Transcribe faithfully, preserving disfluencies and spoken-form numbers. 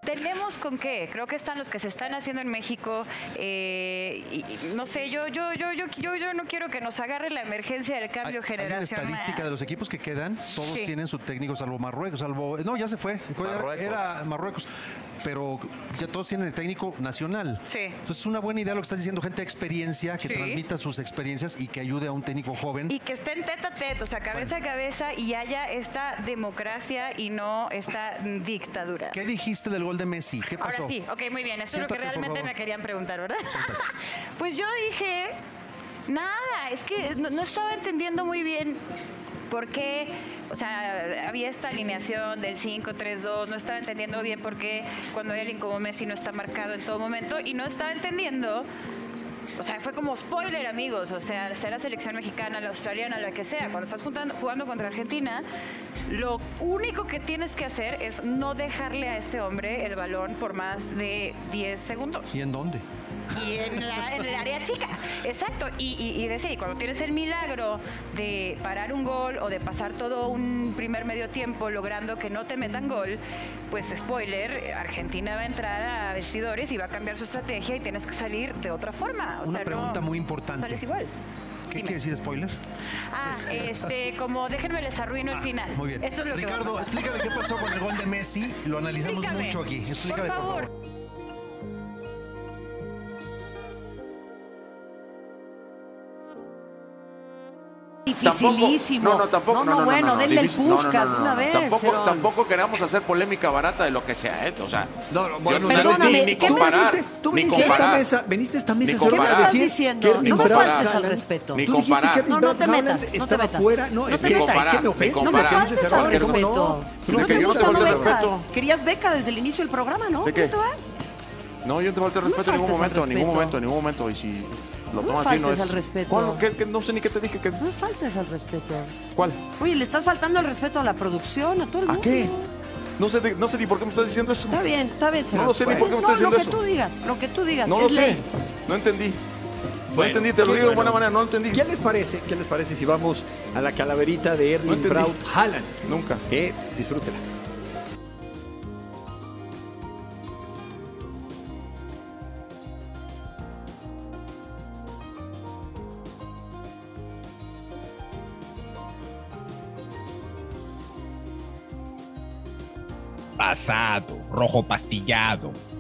tenemos con qué. Creo que están los que se están haciendo en México. Eh, y, y, no sé, yo, yo, yo, yo, yo, yo no quiero que nos agarre la emergencia del cambio hay, generacional. Hay una estadística de los equipos que quedan, todos sí. tienen su técnico, salvo Marruecos, salvo... No, ya se fue. Marruecos. Era Marruecos. Pero ya todos tienen el técnico nacional. Sí. Entonces es una buena idea lo que estás diciendo, gente de experiencia, que sí. transmita sus experiencias y que ayude a un técnico joven. Y que estén tete a tete, o sea, cabeza bueno. a cabeza, y haya esta democracia y no esta dictadura. ¿Qué dijiste del gol de Messi? ¿Qué pasó? Ahora sí, ok, muy bien. Eso Siéntate, es lo que realmente me querían preguntar, ¿verdad? Siéntate. Pues yo dije, nada, es que no, no estaba entendiendo muy bien por qué, o sea, había esta alineación del cinco tres dos, no estaba entendiendo bien por qué cuando hay alguien como Messi no está marcado en todo momento, y no estaba entendiendo, o sea, fue como spoiler, amigos, o sea, sea la selección mexicana, la australiana, la que sea, cuando estás juntando, jugando contra Argentina, lo único que tienes que hacer es no dejarle a este hombre el balón por más de diez segundos. ¿Y en dónde? Y en, la, en el área chica, exacto. Y, y, y decir, cuando tienes el milagro de parar un gol o de pasar todo un primer medio tiempo logrando que no te metan gol, pues spoiler, Argentina va a entrar a vestidores y va a cambiar su estrategia y tienes que salir de otra forma. O Una sea, pregunta no, muy importante. Sales igual. ¿Qué Dime. quiere decir spoiler? Ah, este, como déjenme les arruino ah, el final. Muy bien. Esto es lo Ricardo, que explícame qué pasó con el gol de Messi. Lo analizamos Explícame, mucho aquí. Explícame, por favor. Por favor. Dificilísimo. Tampoco, no, no, tampoco. No, no, no, no bueno, no, no, denle difícil, el Puskás no, no, no, no, una no, vez. Tampoco, pero... tampoco queramos hacer polémica barata de lo que sea, ¿eh? O sea, no, no, bueno, yo, perdóname, ni, ni ¿qué comparar, viniste, tú ni viniste comparar. A esta mesa, veniste a esta mesa ¿Qué me estás diciendo? No me faltes al respeto. Ni Tú dijiste comparar. que No, no te metas, no te metas. Fuera. No, no es te que, metas. es que me ofende. No me faltes al respeto. Si no te gusta, no vengas. Querías beca desde el inicio del programa, ¿no? ¿De qué? ¿Cómo te vas? No, yo no te falté el respeto en ningún momento, en ningún momento, en ningún momento. Y si lo no tomas así, no es... al respeto. ¿Cuál? ¿Qué, qué? No sé ni qué te dije. Que... No me faltes al respeto. ¿Cuál? Oye, le estás faltando el respeto a la producción, a todo el mundo. ¿A qué? No sé, de, no sé ni por qué me estás diciendo eso. Está bien, está bien. No lo sé ni por qué me no, estás diciendo eso. No, lo que tú digas, lo que tú digas, no es lo sé. ley. No entendí. No bueno, entendí, te lo digo bueno. de buena manera, no lo entendí. ¿Qué les parece? ¿Qué les parece si vamos a la calaverita de Erling no Braut Haaland? Nunca. Que disfrútela. Pasado, rojo pastillado,